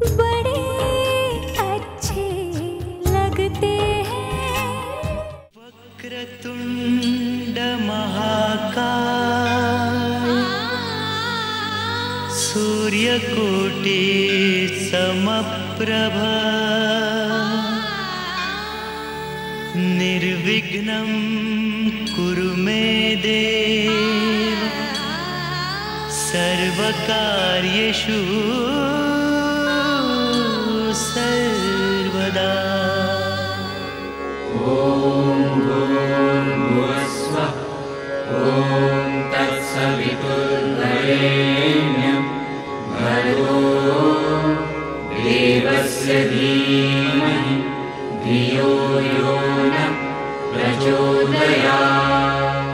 बड़े अच्छे लगते हैं। वक्रतुंड महाकाय सूर्यकोटि समप्रभ निर्विघ्नं कुरु मे देव सर्वकार्येषु सर्वदा। ॐ भूर्भुवस्सुवः ॐ तत्सवितुर्वरेण्यं भर्गो देवस्य धीमहि धियो यो नः प्रचोदयात्।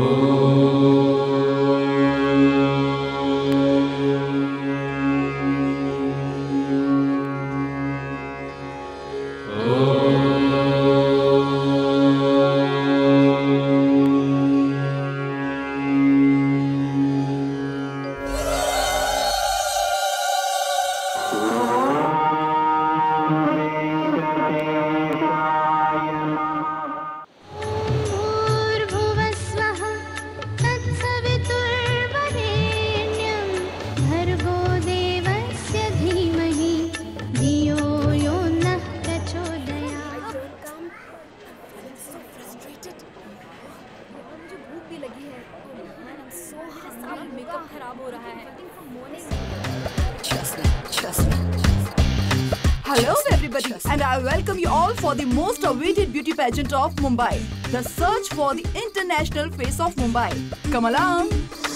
Hello everybody, and I welcome you all for the most awaited beauty pageant of Mumbai, the search for the international face of Mumbai. Come along.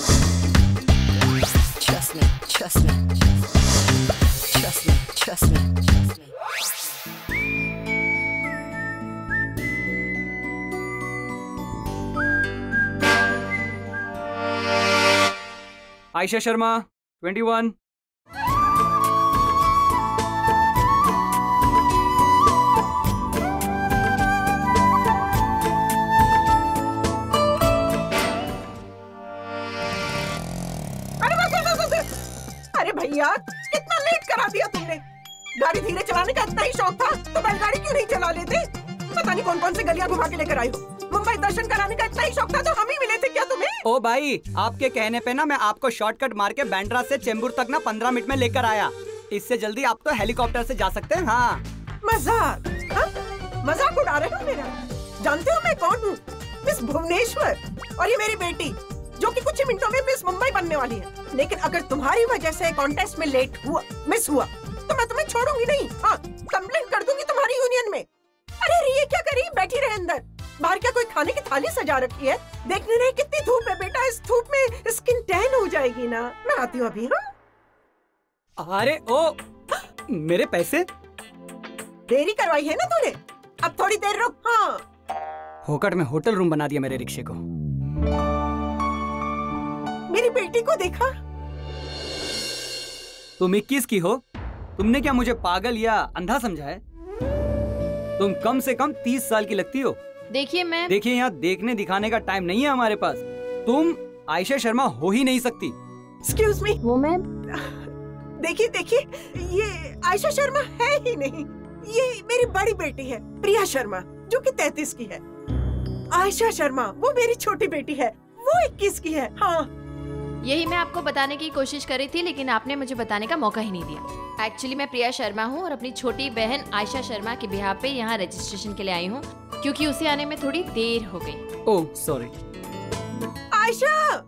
Chestnut, chestnut, chestnut, chestnut, chestnut. Ayesha Sharma 21। अरे भैया, कितना लेट करा दिया तुमने। गाड़ी धीरे चलाने का इतना ही शौक था तो बैलगाड़ी क्यों नहीं चला लेते? पता नहीं कौन कौन से गलियां घुमा के लेकर आई हो। मुंबई दर्शन कराने का इतना ही शौक था तो हम ही मिले थे क्या तुम्हें? ओ भाई, आपके कहने पे ना मैं आपको शॉर्टकट मार के बैंड्रा से चेंबूर तक ना 15 मिनट में लेकर आया। इससे जल्दी आप तो हेलीकॉप्टर से जा सकते हैं। हाँ मजाक, मजाक उड़ा रहे हो मेरा। जानते हो मैं कौन हूँ? मिस भुवनेश्वर, और ये मेरी बेटी जो कि कुछ ही मिनटों में मिस मुंबई बनने वाली है। लेकिन अगर तुम्हारी वजह से कॉन्टेस्ट में लेट हुआ, मिस हुआ, तो मैं तुम्हें छोड़ूंगी नहीं। हाँ, कंप्लेंट कर दूंगी तुम्हारी यूनियन में। अरे ये क्या करी, बैठी रहे अंदर। बाहर क्या कोई खाने की थाली सजा रखी है? देखने रहे कितनी धूप है बेटा, इस धूप में स्किन टैन हो जाएगी ना। मैं आती हूँ अभी। हाँ अरे ओ मेरे पैसे देरी करवाई है ना तूने, अब थोड़ी देर रुक। हाँ होकर में होटल रूम बना दिया मेरे रिक्शे को। मेरी बेटी को देखा? तुम 21 की हो, तुमने क्या मुझे पागल या अंधा समझा है? तुम कम से कम 30 साल की लगती हो। देखिए यहाँ देखने दिखाने का टाइम नहीं है हमारे पास। तुम आयशा शर्मा हो ही नहीं सकती। Excuse me. वो मैम देखिए देखिए, ये आयशा शर्मा है ही नहीं। ये मेरी बड़ी बेटी है प्रिया शर्मा, जो कि 33 की है। आयशा शर्मा वो मेरी छोटी बेटी है, वो 21 की है। हाँ यही मैं आपको बताने की कोशिश कर रही थी, लेकिन आपने मुझे बताने का मौका ही नहीं दिया। एक्चुअली मैं प्रिया शर्मा हूँ और अपनी छोटी बहन आयशा शर्मा के बिहार पे यहाँ रजिस्ट्रेशन के लिए आई हूँ, क्योंकि उसे आने में थोड़ी देर हो गई। Oh sorry. आयशा,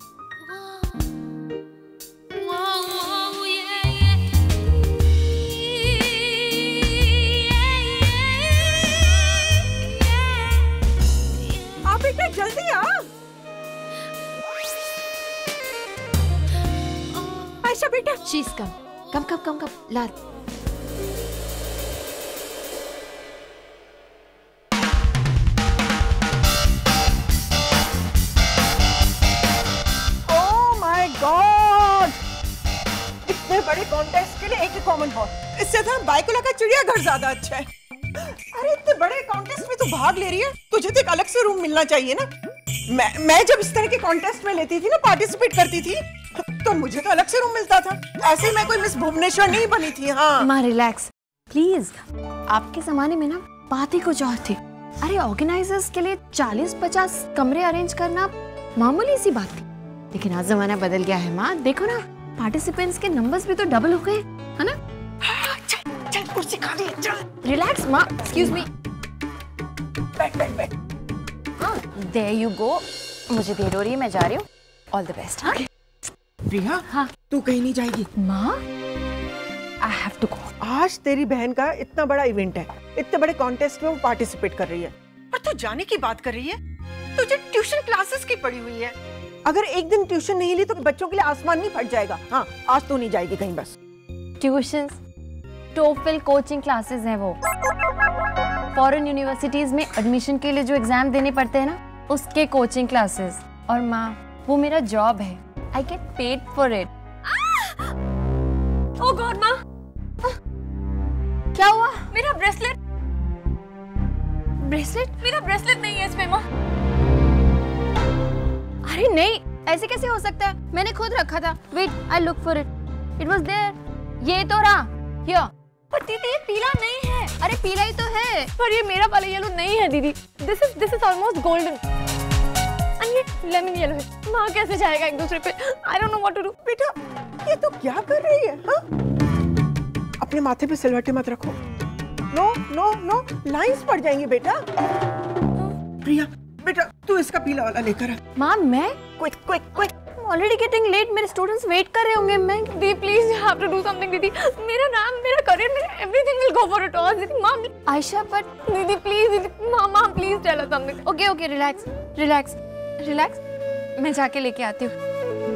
आप बेटा जल्दी आ। आयशा बेटा, शीश कम लाल। ओह माय गॉड, इतने बड़े कॉन्टेस्ट के लिए एक ही कॉमन हॉल। इससे तो बाइकुला का चिड़ियाघर ज्यादा अच्छा है। अरे इतने बड़े कॉन्टेस्ट में तू भाग ले रही है, तुझे तो एक अलग से रूम मिलना चाहिए ना। मैं जब इस तरह के कॉन्टेस्ट में लेती थी ना, पार्टिसिपेट करती थी, तो मुझे तो अलग से रूम मिलता था। ऐसे मैं कोई मिस भुवनेश्वर नहीं बनी थी। हाँ माँ रिलैक्स प्लीज। आपके जमाने में ना बात ही कुछ और थी। अरे ऑर्गेनाइजर्स के लिए 40-50 कमरे अरेंज करना मामूली सी बात थी, लेकिन आज जमाना बदल गया है माँ। देखो ना, पार्टिसिपेंट्स के नंबर्स भी तो डबल हो गए, है ना? चल चल कुर्सी खाली है, चल। रिलैक्स माँ, एक्सक्यूज मी। बैठ बैठ बैठ। हाँ देयर यू गो। मुझे देर हो रही है, मैं जा रही हूँ। All the best. हाँ प्रिया, हाँ तू कहीं नहीं जाएगी। माँ आई हैव टू गो। आज तेरी बहन का इतना बड़ा इवेंट है, इतने बड़े कॉन्टेस्ट में वो पार्टिसिपेट कर रही है और तू जाने की बात कर रही है। तुझे ट्यूशन क्लासेस की पड़ी हुई है। अगर एक दिन ट्यूशन नहीं ली तो बच्चों के लिए आसमान नहीं फट जाएगा। हाँ आज तो नहीं जाएगी कहीं बस। ट्यूशंस, टोफल कोचिंग क्लासेस हैं वो। फॉरेन यूनिवर्सिटीज में एडमिशन के लिए जो एग्जाम देने पड़ते हैं ना, उसके कोचिंग क्लासेस। और माँ वो मेरा जॉब है, I get paid for it. Oh god माँ, क्या हुआ? मेरा ब्रेसलेट। ब्रेसलेट? मेरा ब्रेसलेट नहीं है इसमें माँ। अरे नहीं, ऐसे कैसे हो सकता है? मैंने खुद रखा था। Wait, I look for it. It was there. ये तो रहा। हियर। पर दीदी ये पीला नहीं है। अरे पीला ही तो है, पर ये मेरा वाला येलो नहीं है दीदी। This is almost golden and ये लेमन येलो है। माँ कैसे जाएगा एक दूसरे पे? I don't know what to do. बेटा ये तो क्या कर रही है? हाँ अपने माथे पे सिलवटे मत रखो। नो नो नो, लाइंस पड़ जाएंगी बेटा। प्रिया बेटा तू इसका पीला वाला लेकर आ। माँ मैं? Quick quick quick. Already getting late. मेरे स्टूडेंट्स वेट कर रहे होंगे। मैं दीदी please you have to do something दीदी। मेरा नाम, मेरा करियर, मेरा everything will go for it all दीदी। माँ आयशा, बट दीदी प्लीज दीदी, माँ please tell us something. Okay okay relax relax relax, मैं जाके लेके आती हूँ।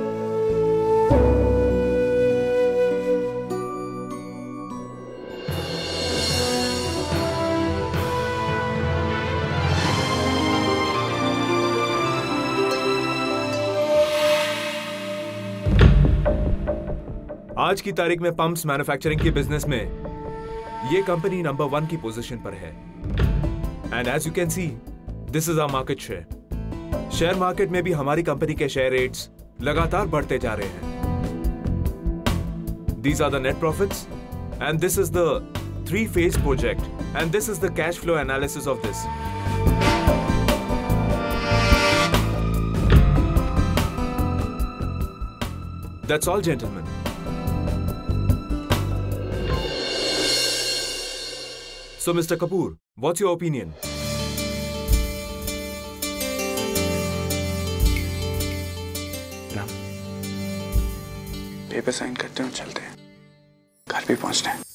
आज की तारीख में पंप्स मैन्युफैक्चरिंग के बिजनेस में ये कंपनी नंबर 1 की पोजीशन पर है। And as you can see, this is our market share. Share market में भी हमारी कंपनी के शेयर रेट्स लगातार बढ़ते जा रहे हैं। These are the net profits, and this is the 3-phase project, and this is the cash flow analysis of this. That's all, gentlemen. So, Mr. Kapoor, what's your opinion? Paper sign करते हैं, चलते हैं, घर भी पहुंचना है।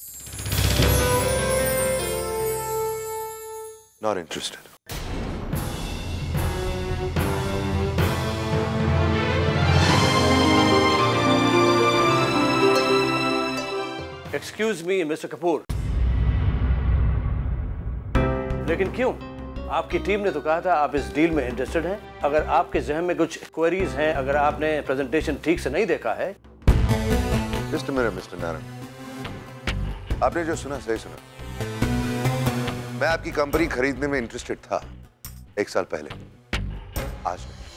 Not interested. Excuse me mister Kapoor, लेकिन क्यों? आपकी टीम ने तो कहा था आप इस डील में इंटरेस्टेड हैं। अगर आपके जहन में कुछ क्वेरीज हैं, अगर आपने प्रेजेंटेशन ठीक से नहीं देखा है। Just a minute, Mr. Narayan, आपने जो सुना सही सुना। मैं आपकी कंपनी खरीदने में इंटरेस्टेड था 1 साल पहले, आज नहीं।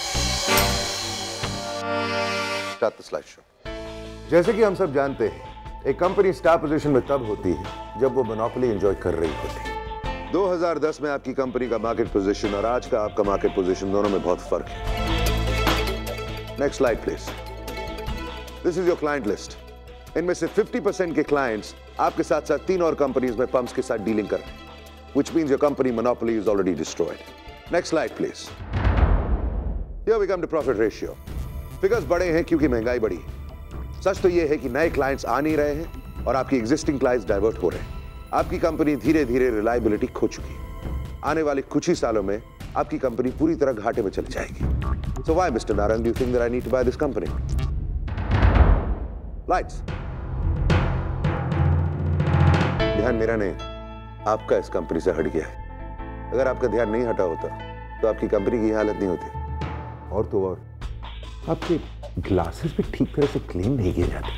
Start the slide show. जैसे कि हम सब जानते हैं, एक कंपनी स्टार पोजीशन में तब होती है जब वो मोनोपोली एंजॉय कर रही होती है। 2010 में आपकी कंपनी का मार्केट पोजीशन और आज का आपका मार्केट पोजीशन दोनों में बहुत फर्क है। Next slide please. This is your client list. इनमें से 50% के क्लाइंट्स आपके साथ साथ 3 और कंपनीज में पंप्स के साथ डीलिंग कर रहे हैं, which means your company monopoly is already destroyed. Next slide, please. Here we come to profit ratio. Figures बढ़े हैं क्योंकि महंगाई बढ़ी है। सच तो ये है कि नए क्लाइंट्स आ नहीं रहे हैं और आपकी एग्जिस्टिंग क्लाइंट्स डाइवर्ट हो रहे हैं। आपकी कंपनी धीरे धीरे रिलायबिलिटी खो चुकी है। आने वाले कुछ ही सालों में आपकी कंपनी पूरी तरह घाटे में चली जाएगी। So why, Mr. Narayan, do you think that I need to buy this company? Lights. ध्यान मेरा नहीं, आपका इस कंपनी से हट गया है। अगर आपका ध्यान नहीं हटा होता तो आपकी कंपनी की हालत नहीं होती। और तो और आपके ग्लासेस भी ठीक तरह से क्लीन नहीं किए जाते।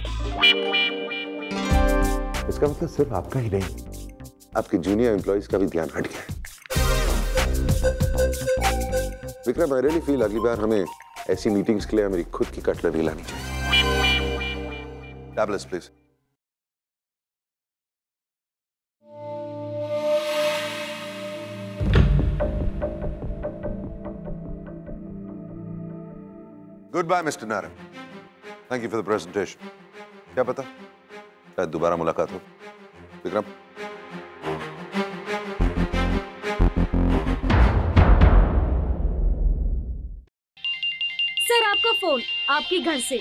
इसका मतलब सिर्फ आपका ही नहीं, आपके जूनियर एम्प्लॉइज का भी ध्यान हट गया है। विक्रम, आई रियली फील अगली बार हमें ऐसी मीटिंग्स के लिए मेरी खुद की कटलरी लानी चाहिए। Tablets, please. Goodbye, Mr. Narang. Thank you for the presentation. क्या पता शायद दोबारा मुलाकात हो. विक्रम. सर आपका फोन आपके घर से.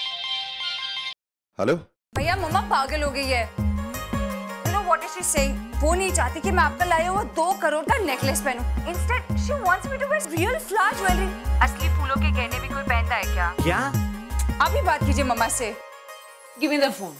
हेलो. भैया मम्मा पागल हो गई है. You know what is she saying? वो नहीं चाहती कि मैं आपका लाया हुआ 2 करोड़ का नेकलेस पहनूं. Instead, she wants me to wear real flower jewelry. असली फूलों के गहने भी कोई पहनता है क्या? क्या? आप ही बात कीजिए मम्मा से. Give me the phone.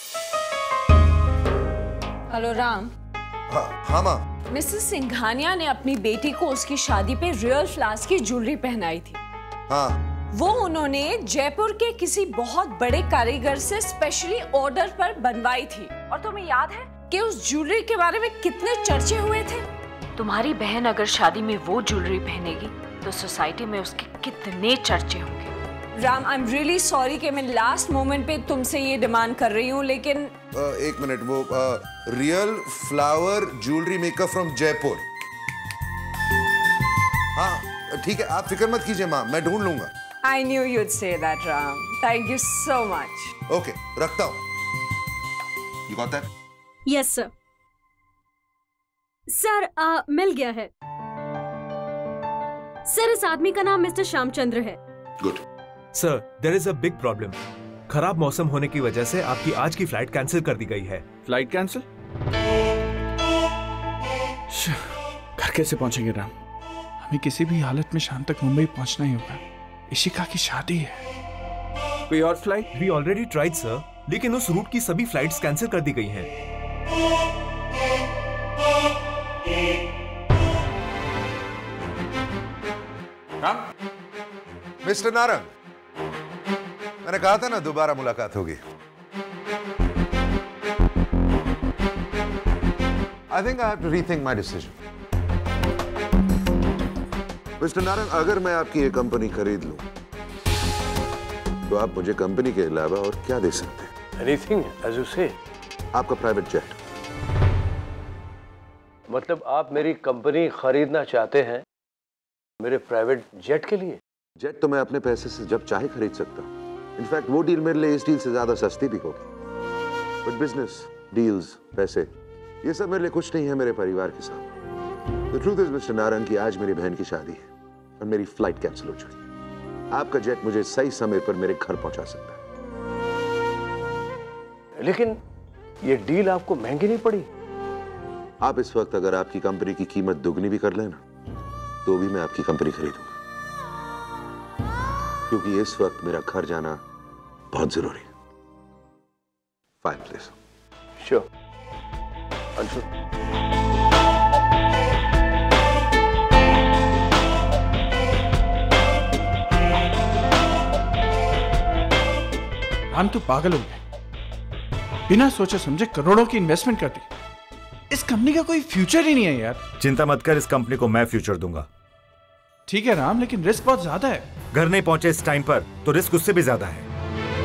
Hello Ram. हाँ माँ. मिसेस सिंघानिया ने अपनी बेटी को उसकी शादी पे रियल फ्लावर्स की ज्वेलरी पहनाई थी. हाँ. वो उन्होंने जयपुर के किसी बहुत बड़े कारीगर से स्पेशली ऑर्डर पर बनवाई थी. और तुम्हें याद है कि उस ज्वेलरी के बारे में कितने चर्चे हुए थे? तुम्हारी बहन अगर शादी में वो ज्वेलरी पहनेगी तो सोसाइटी में उसके कितने चर्चे होंगे. Ram, I am really sorry कि मैं लास्ट मोमेंट पे तुमसे ये डिमांड कर रही हूँ, लेकिन एक मिनट. वो real flower jewellery maker from Jaipur. हाँ ठीक है, आप फिक्र मत कीजिए माँ, मैं ढूंढ लूंगा. I knew you'd say that, Ram. Thank you so much. Okay, रखता हूँ. You got that? Yes, sir. Sir मिल गया है. सर इस आदमी का नाम मिस्टर श्यामचंद्र है. Good. Sir, there is a big problem. खराब मौसम होने की वजह से आपकी आज की फ्लाइट कैंसिल कर दी गई है. Flight cancel? घर कैसे पहुंचेंगे राम? हमें किसी भी हालत में शाम तक मुंबई पहुंचना ही होगा. इशिका की शादी है. कोई और flight? We already tried, sir. लेकिन उस रूट की सभी फ्लाइट्स कैंसिल कर दी गई हैं. राम? मिस्टर नारंग, मैंने कहा था ना दोबारा मुलाकात होगी. I think I have to rethink my decision. Mister Narang, अगर मैं आपकी ये कंपनी खरीद लूं, तो आप मुझे कंपनी के अलावा और क्या दे सकते हैं? Anything, as you say. आपका प्राइवेट जेट. मतलब आप मेरी कंपनी खरीदना चाहते हैं मेरे प्राइवेट जेट के लिए? जेट तो मैं अपने पैसे से जब चाहे खरीद सकता हूँ. इनफैक्ट वो डील मेरे लिए इस डील से ज्यादा सस्ती भी होगी. बट बिजनेस, डील्स, पैसे, ये सब मेरे लिए कुछ नहीं है मेरे परिवार के साथ. The truth is, mister Narang, की आज मेरी बहन की शादी है और मेरी फ्लाइट कैंसिल हो चुकी है. आपका जेट मुझे सही समय पर मेरे घर पहुंचा सकता है. लेकिन ये डील आपको महंगी नहीं पड़ी? आप इस वक्त अगर आपकी कंपनी की कीमत दुगनी भी कर लेना, तो भी मैं आपकी कंपनी खरीदूंगा, क्योंकि इस वक्त मेरा घर जाना बहुत जरूरी है. Fine please. Sure. Anshu. Ram तू पागल हो गया. बिना सोचे समझे करोड़ों की इन्वेस्टमेंट कर दी. इस कंपनी का कोई फ्यूचर ही नहीं है यार. चिंता मत कर, इस कंपनी को मैं फ्यूचर दूंगा. ठीक है राम, लेकिन रिस्क बहुत ज्यादा है. घर नहीं पहुंचे इस टाइम पर तो रिस्क उससे भी ज्यादा है.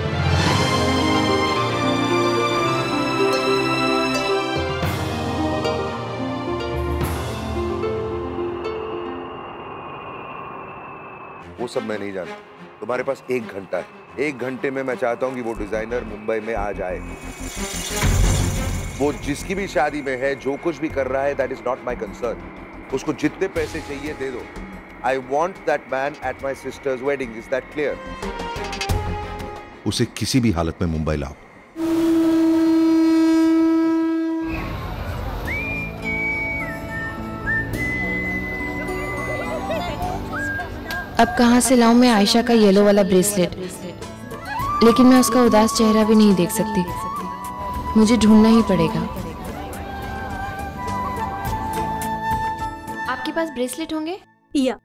वो सब मैं नहीं जानता. तुम्हारे पास 1 घंटा है. 1 घंटे में मैं चाहता हूं कि वो डिजाइनर मुंबई में आ जाए. वो जिसकी भी शादी में है, जो कुछ भी कर रहा है, that is not my concern. उसको जितने पैसे चाहिए दे दो. I want that man at my sister's wedding. Is that clear? उसे किसी भी हालत में मुंबई लाओ. अब कहाँ से लाऊं मैं आयशा का येलो वाला ब्रेसलेट? लेकिन मैं उसका उदास चेहरा भी नहीं देख सकती. मुझे ढूंढना ही पड़ेगा. आपके पास ब्रेसलेट होंगे? या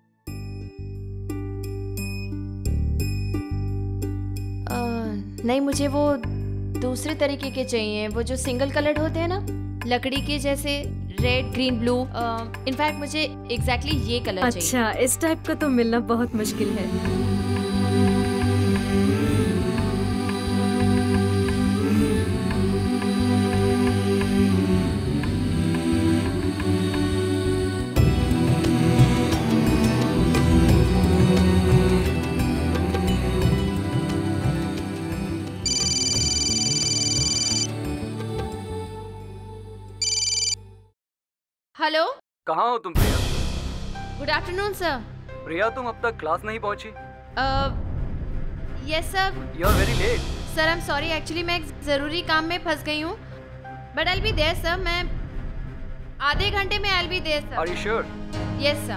नहीं, मुझे वो दूसरे तरीके के चाहिए, वो जो सिंगल कलर्ड होते हैं ना, लकड़ी के जैसे, रेड, ग्रीन, ब्लू. इनफैक्ट मुझे एग्जैक्टली ये कलर चाहिए. अच्छा, इस टाइप का तो मिलना बहुत मुश्किल है. हेलो, कहाँ हो तुम Priya? Good afternoon sir. Priya तुम अब तक क्लास नहीं पहुंची? Yes sir. You are very late. Sir I am sorry, actually मैं एक जरूरी काम में फंस गई हूँ, but I will be there sir. मैं आधे घंटे में I will be there sir. Are you sure? Yes sir.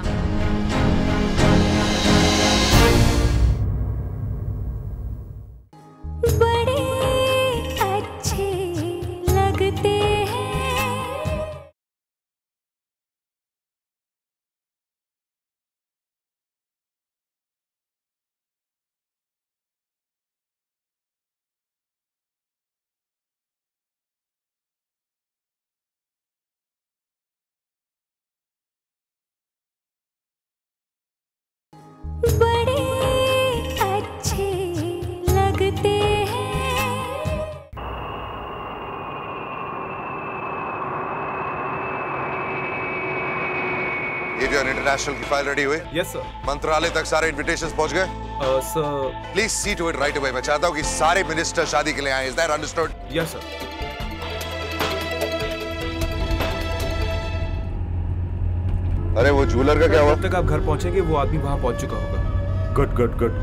बड़े अच्छे लगते हैं। बड़े अच्छे लगते हैं। ये जो इंटरनेशनल की फाइल रेडी हुई? Yes sir. मंत्रालय तक सारे इनविटेशंस पहुंच गए? Sir please see to it right away. मैं चाहता हूँ कि सारे मिनिस्टर शादी के लिए आए। Is that understood? Yes sir. अरे वो जूलर का क्या हुआ? जब तक आप घर पहुंचेंगे वो आदमी वहां पहुंच चुका होगा। Good good good.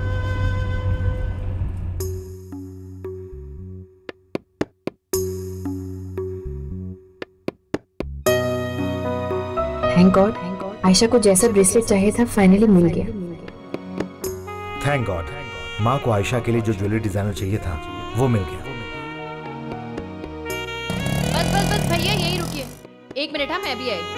Thank god, Ayesha को जैसा ब्रेसलेट चाहिए था फाइनली मिल गया। थैंक गॉड, माँ को आयशा के लिए जो ज्वेलरी डिजाइनर चाहिए था वो मिल गया। बस बस बस भैया यहीं रुकिए, 1 मिनट। हाँ मैं भी आई।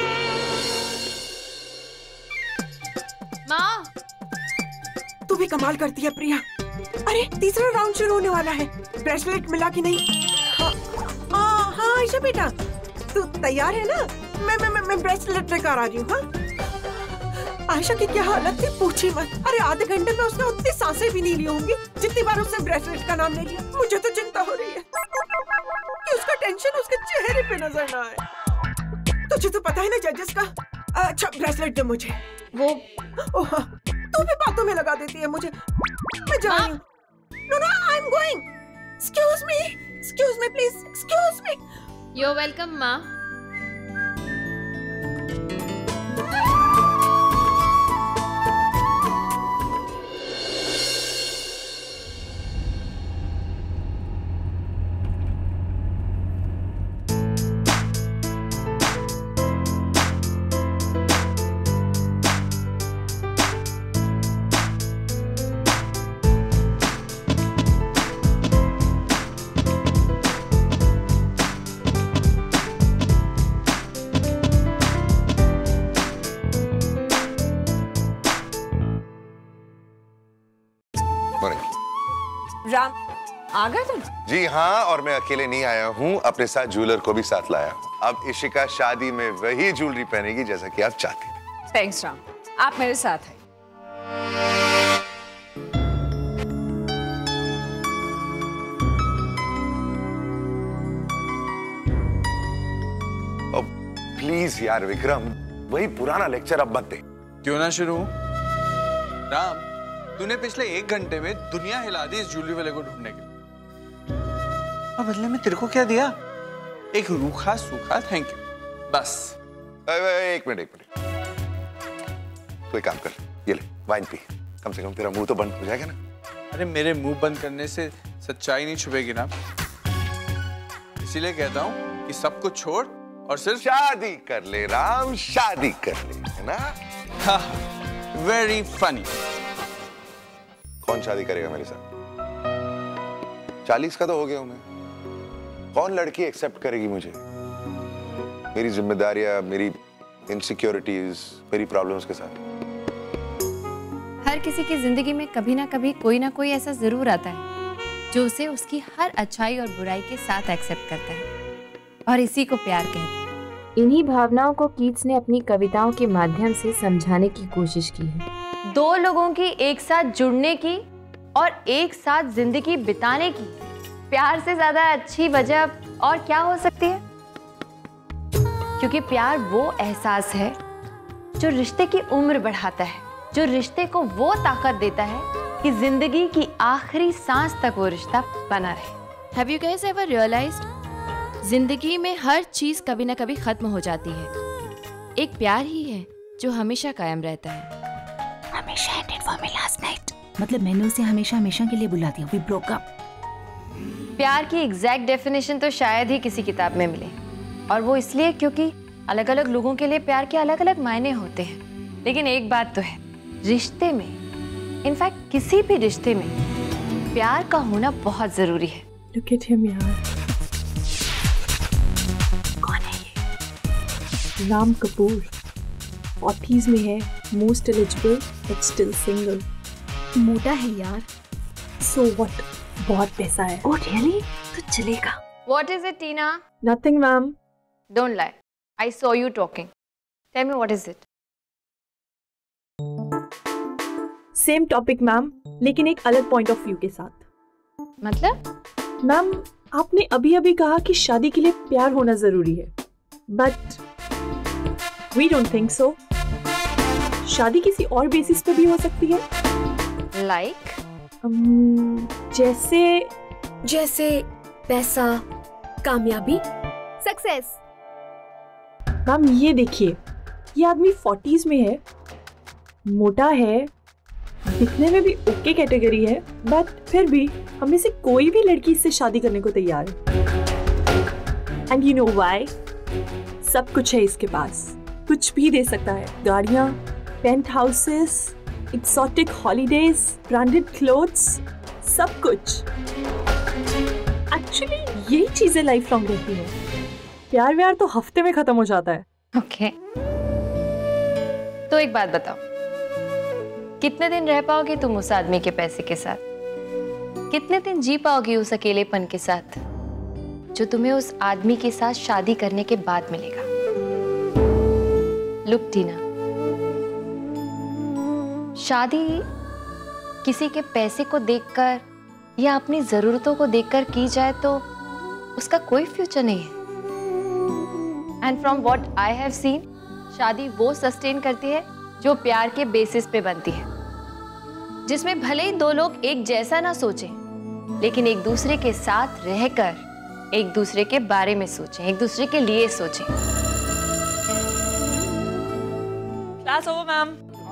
माँ, तू भी कमाल करती है प्रिया। अरे तीसरा राउंड शुरू होने वाला है। ब्रेसलेट मिला कि नहीं? हाँ आयशा बेटा, तू तैयार है ना? मैं ब्रेसलेट लेकर आ रही हूँ। हाँ आयशा की क्या हालत थी पूछी मत। अरे आधे घंटे में उसने उतनी सांसें भी नहीं ली होंगी जितनी बार उसने ब्रेसलेट का नाम ले लिया। मुझे तो चिंता हो रही है कि उसका टेंशन उसके चेहरे पे नजर ना आए। तुझे तो पता है ना जजेस का। अच्छा ब्रेसलेट दे मुझे। वो तू भी बातों में लगा देती है मुझे। मैं जा रही हूँ। No I am going. Excuse me please, excuse me. You are welcome माँ। राम, आ गए तुम? जी हाँ, और मैं अकेले नहीं आया हूँ, अपने साथ जूलर को भी साथ लाया हूँ। अब इशिका शादी में वही ज्वेलरी पहनेगी जैसा कि आप चाहती थी। थैंक्स राम, आप मेरे साथ हैं। प्लीज यार विक्रम, वही पुराना लेक्चर अब मत दे। क्यों ना शुरू? राम, तूने पिछले 1 घंटे में दुनिया हिला दी इस ज्वेलरी वाले को ढूंढने के लिए, और बदले में तेरे को क्या दिया? एक रूखा सूखा थैंक यू, बस। एक मिनट। तो एक काम कर, ये ले वाइन पी, कम से कम तेरा मुंह तो बंद हो जाएगा ना। अरे मेरे मुंह बंद करने से सच्चाई नहीं छुपेगी ना, इसीलिए कहता हूँ कि सब कुछ छोड़ और सिर्फ शादी कर ले राम, शादी कर ले, है ना? हाँ, वेरी फनी। कौन शादी करेगा मेरे साथ? 40 का तो हो गया हूं मैं। कौन लड़की एक्सेप्ट करेगी मुझे? मेरी जिम्मेदारियां, मेरी इनसिक्योरिटीज, मेरी प्रॉब्लम्स के साथ। हर किसी की जिंदगी में कभी ना कभी कोई ना कोई ऐसा जरूर आता है जो उसे उसकी हर अच्छाई और बुराई के साथ एक्सेप्ट करता है, और इसी को प्यार कहते हैं। इन्हीं भावनाओं को कीट्स ने अपनी कविताओं के माध्यम से समझाने की कोशिश की है। 2 लोगों की एक साथ जुड़ने की और एक साथ जिंदगी बिताने की प्यार से ज्यादा अच्छी वजह और क्या हो सकती है? क्योंकि प्यार वो एहसास है जो रिश्ते की उम्र बढ़ाता है, जो रिश्ते को वो ताकत देता है कि जिंदगी की आखिरी सांस तक वो रिश्ता बना रहे। Have you guys ever realized? जिंदगी में हर चीज कभी ना कभी खत्म हो जाती है, एक प्यार ही है जो हमेशा कायम रहता है। हमेशा ended for me last night. मतलब मैंने उसे हमेशा हमेशा के लिए बुला दिया। We broke up. प्यार की एग्जैक्ट डेफिनेशन तो शायद ही किसी किताब में मिले, और वो इसलिए क्योंकि अलग अलग लोगों के लिए प्यार के अलग अलग मायने होते हैं। लेकिन एक बात तो है, रिश्ते में, इनफैक्ट किसी भी रिश्ते में प्यार का होना बहुत जरूरी है। Look at him यार। कौन है ये? राम कपूर, 40s में है, most eligible but still single. मोटा है यार। So what? बहुत पैसा है। Oh really? तो चलेगा। What is it, Tina? Nothing, ma'am. Don't lie. I saw you talking. Tell me what is it? Same topic ma'am, लेकिन एक अलग पॉइंट ऑफ व्यू के साथ। मतलब? मैम, आपने अभी अभी कहा कि शादी के लिए प्यार होना जरूरी है, but we don't think so. शादी किसी और बेसिस पे भी हो सकती है। Like? जैसे पैसा, कामयाबी, सक्सेस। मैम ये देखिए, ये आदमी 40s में है, मोटा है, दिखने में भी ओके कैटेगरी है, बट फिर भी हम में से कोई भी लड़की इससे शादी करने को तैयार है। And you know why? सब कुछ है इसके पास, कुछ भी दे सकता है। गाड़ियाँ, penthouses, exotic holidays, branded clothes, सब कुछ। एक्चुअली यही चीजें लाइफ लॉन्ग रहती हैं। प्यार व्यार तो हफ्ते में खत्म हो जाता है। ओके। तो एक बात बताओ, कितने दिन रह पाओगे तुम उस आदमी के पैसे के साथ? कितने दिन जी पाओगे उस अकेलेपन के साथ जो तुम्हें उस आदमी के साथ शादी करने के बाद मिलेगा? लुक टीना, शादी किसी के पैसे को देखकर या अपनी जरूरतों को देखकर की जाए तो उसका कोई फ्यूचर नहीं है। And from what I have seen, शादी वो सस्टेन करती है जो प्यार के बेसिस पे बनती है, जिसमें भले ही दो लोग एक जैसा ना सोचें, लेकिन एक दूसरे के साथ रहकर एक दूसरे के बारे में सोचें, एक दूसरे के लिए सोचें। Class over ma'am.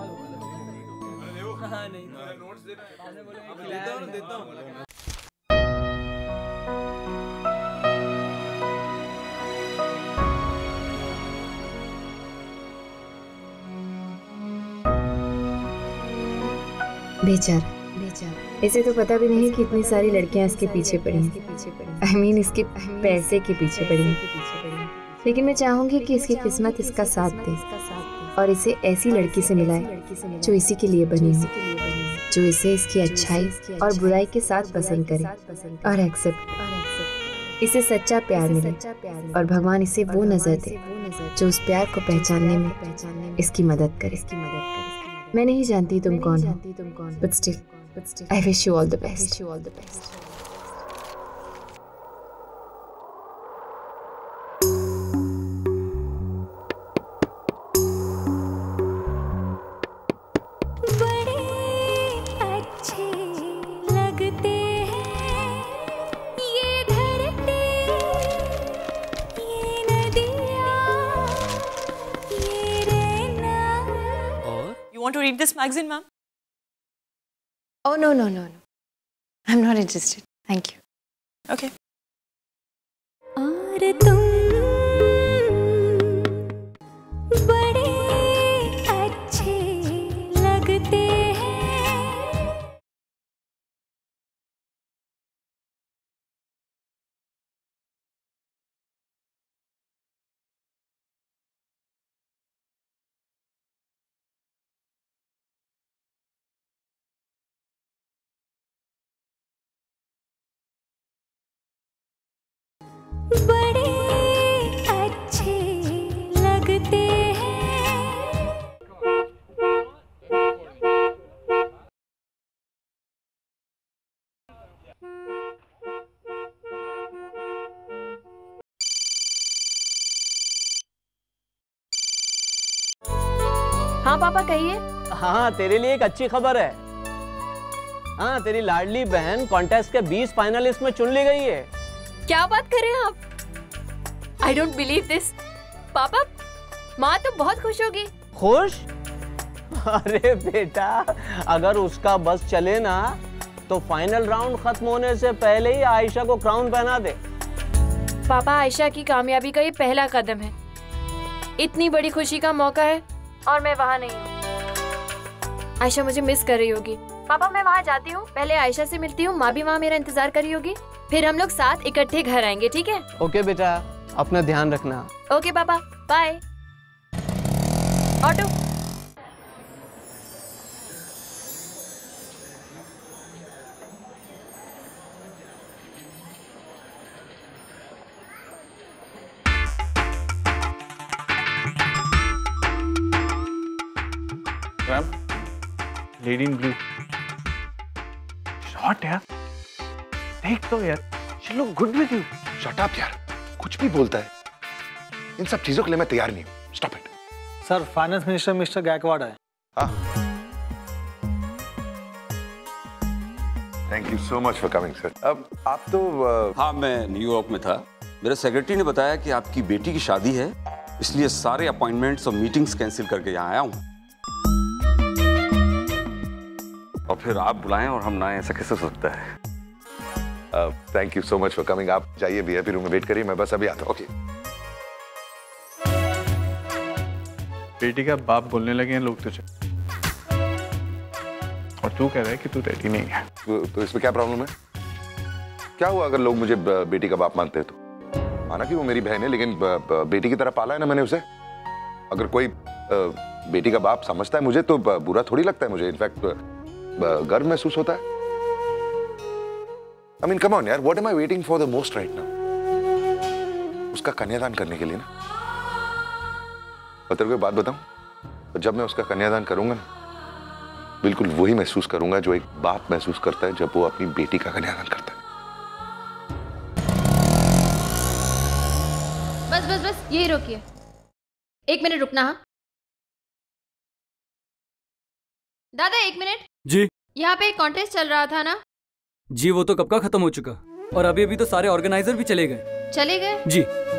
बेचारा, इसे तो पता भी नहीं कि इतनी सारी लड़कियां इसके पीछे पड़ी हैं। I mean, इसके पैसे के पीछे पड़ी हैं। लेकिन मैं चाहूंगी कि इसकी किस्मत इसका साथ दे और इसे ऐसी लड़की से मिलाए जो इसी के लिए बनी हो, जो इसे इसकी अच्छाई और बुराई के साथ पसंद करे और एक्सेप्ट। इसे सच्चा प्यार मिले और भगवान इसे वो नजर दे जो उस प्यार को पहचानने में इसकी मदद करे। मैं नहीं जानती तुम कौन हो, but still, I wish you all the best. बड़े अच्छे लगते हैं ये धरती, ये नदियाँ, ये रहना। You want to read this magazine, ma'am? Oh no. I'm not interested. Thank you. Okay. और तुम बड़े अच्छे लगते हैं। बड़े अच्छे लगते हैं। हाँ पापा कहिए। हाँ तेरे लिए एक अच्छी खबर है। हाँ तेरी लाडली बहन कॉन्टेस्ट के 20 फाइनलिस्ट में चुन ली गई है। क्या बात कर रहे हैं आप? I don't believe this. पापा माँ तो बहुत खुश होगी। खुश? अरे बेटा, अगर उसका बस चले ना तो फाइनल राउंड खत्म होने से पहले ही आयशा को क्राउन पहना दे। पापा, आयशा की कामयाबी का ये पहला कदम है। इतनी बड़ी खुशी का मौका है और मैं वहाँ नहीं हूँ। आयशा मुझे मिस कर रही होगी। पापा, मैं वहाँ जाती हूँ, पहले आयशा से मिलती हूँ, माँ भी वहाँ मेरा इंतजार कर रही होगी, फिर हम लोग साथ इकट्ठे घर आएंगे, ठीक है? ओके बेटा, अपना ध्यान रखना। ओके पापा, bye. Auto. Ma'am, lady in blue shot यार, देख तो यार, she look good with you. Shut up यार, कुछ भी बोलता है। इन सब चीजों के लिए मैं तैयार नहीं हूँ। Stop it. Sir, finance minister mister Gaikwad है। हाँ, thank you so much for coming sir. अब आप तो हाँ, मैं न्यूयॉर्क में था। मेरे सेक्रेटरी ने बताया कि आपकी बेटी की शादी है, इसलिए सारे अपॉइंटमेंट्स और मीटिंग्स कैंसिल करके यहाँ आया हूँ। और फिर आप बुलाएं और हम ना आए, ऐसा कैसे हो सकता है? Thank you so much for coming. आप जाइए वीआईपी रूम में वेट करिए, मैं बस अभी आता हूँ। ओके। बेटी का बाप बोलने लगे हैं लोग तुझे, और तू कह रहा है कि तू रेडी नहीं है। तो इसमें क्या प्रॉब्लम है? क्या हुआ अगर लोग मुझे बेटी का बाप मानते हैं तो? माना कि वो मेरी बहन है, लेकिन बेटी की तरह पाला है ना मैंने उसे। अगर कोई बेटी का बाप समझता है मुझे तो बुरा थोड़ी लगता है मुझे। इनफैक्ट गर्व महसूस होता है। I mean, come on यार, what am I waiting for the most right now? उसका कन्यादान करने के लिए ना। और तेरे को एक बात बताऊं, जब मैं उसका कन्यादान करूंगा ना, बिल्कुल वही महसूस करूंगा जो एक बाप महसूस करता है जब वो अपनी बेटी का कन्यादान करता है। बस बस बस, यही रोकिए। 1 मिनट रुकना। हाँ दादा, 1 मिनट जी। यहाँ पे एक कॉन्टेस्ट चल रहा था ना? जी, वो तो कब का खत्म हो चुका, और अभी अभी तो सारे ऑर्गेनाइजर भी चले गए। चले गए? जी।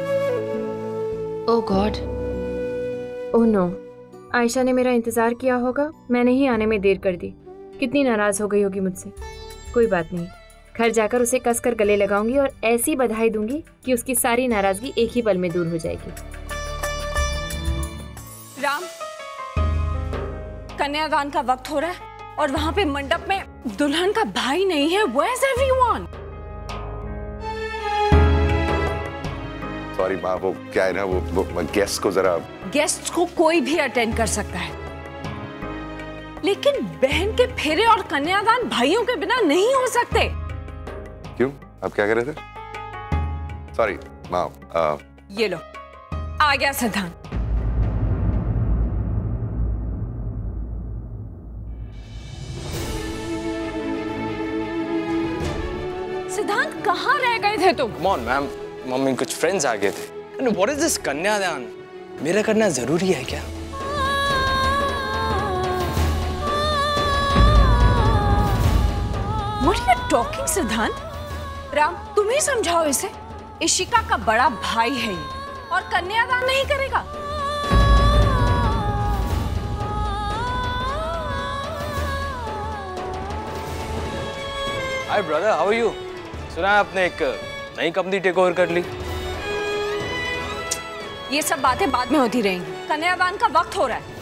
Oh god. Oh no, Ayesha ने मेरा इंतजार किया होगा, मैंने ही आने में देर कर दी। कितनी नाराज हो गई होगी मुझसे। कोई बात नहीं, घर जाकर उसे कसकर गले लगाऊंगी और ऐसी बधाई दूंगी कि उसकी सारी नाराजगी एक ही पल में दूर हो जाएगी। राम, कन्यादान का वक्त हो रहा है और वहाँ पे मंडप में दुल्हन का भाई नहीं है। Where is everyone? सॉरी माँ, वो क्या है ना, वो गेस्ट को जरा। गेस्ट को कोई भी अटेंड कर सकता है, लेकिन बहन के फेरे और कन्यादान भाइयों के बिना नहीं हो सकते। क्यों? आप क्या कर रहे थे? सॉरी माँ। ये लो, आ गया सिद्धांत। सिद्धांत, कहाँ रह गए थे तुम? Come on, मैम, मम्मी कुछ फ्रेंड्स आ गए थे। And what is this कन्यादान? मेरा करना जरूरी है क्या? What are you talking, सिद्धांत? राम, तुम ही समझाओ इसे। इशिका का बड़ा भाई है ये, और कन्यादान नहीं करेगा। Hi brother, how are you? सुना है आपने एक नई कंपनी टेक ओवर कर ली। ये सब बातें बाद में होती रहेंगी, कन्यादान का वक्त हो रहा है।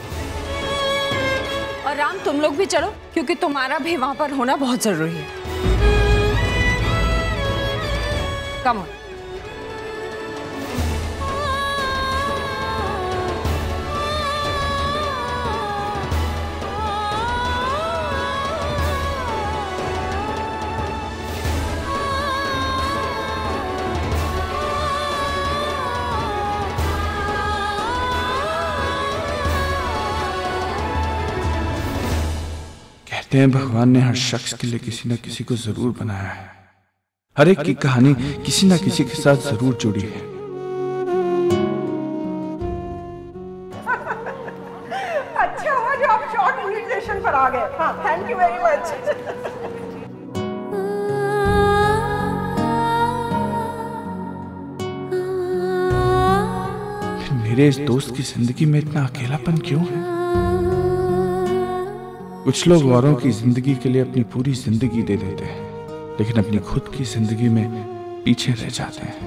और राम, तुम लोग भी चलो, क्योंकि तुम्हारा भी वहां पर होना बहुत जरूरी है। Come on. कहते हैं भगवान ने हर शख्स के लिए किसी न किसी को जरूर बनाया है। हर एक की कहानी किसी न किसी के साथ जरूर जुड़ी है। अच्छा हुआ जो आप शॉर्ट इन्विटेशन पर आ गए। हाँ, थैंक यू वेरी मच। मेरे इस दोस्त की जिंदगी में इतना अकेलापन क्यों है? कुछ लोग औरों की जिंदगी के लिए अपनी पूरी जिंदगी दे देते हैं, लेकिन अपनी खुद की जिंदगी में पीछे रह जाते हैं।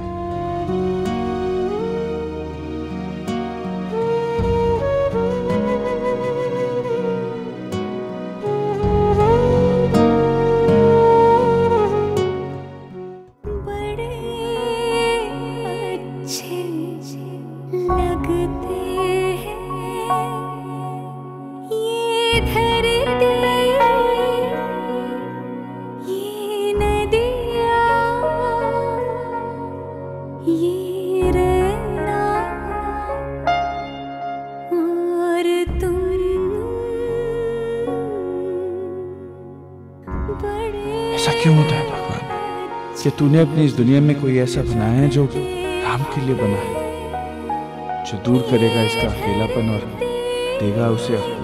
ऐसा क्यों होता है भगवान कि तूने अपनी इस दुनिया में कोई ऐसा बनाया है जो राम के लिए बना है, जो दूर करेगा इसका अकेलापन और देगा उसे